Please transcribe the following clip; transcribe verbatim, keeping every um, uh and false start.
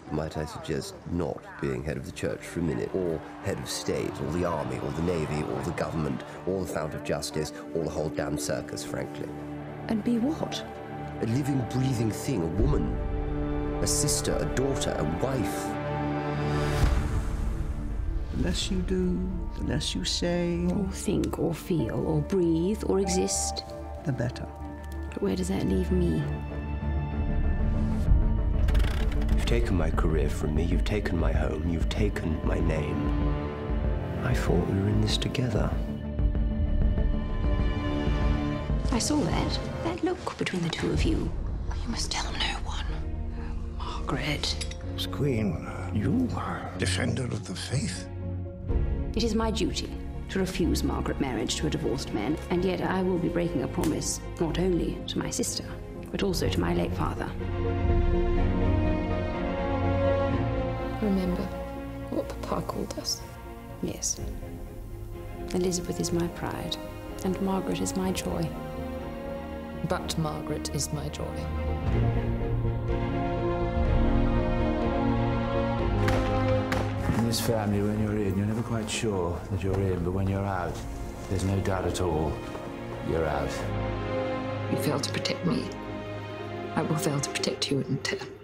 might I suggest not being head of the church for a minute, or head of state, or the army, or the navy, or the government, or the fount of justice, or the whole damn circus, frankly. And be what? A living, breathing thing, a woman. A sister, a daughter, a wife. The less you do, the less you say. Or think, or feel, or breathe, or exist. The better. But where does that leave me? You've taken my career from me, you've taken my home, you've taken my name. I thought we were in this together. I saw that. That look between the two of you. You must tell no one. Oh, Margaret. As Queen, you are defender of the faith. It is my duty to refuse Margaret marriage to a divorced man, and yet I will be breaking a promise not only to my sister, but also to my late father. Remember what Papa called us? Yes. Elizabeth is my pride, and Margaret is my joy. But Margaret is my joy. In this family, when you're in, you're never quite sure that you're in, but when you're out, there's no doubt at all, you're out. You fail to protect me, I will fail to protect you in turn.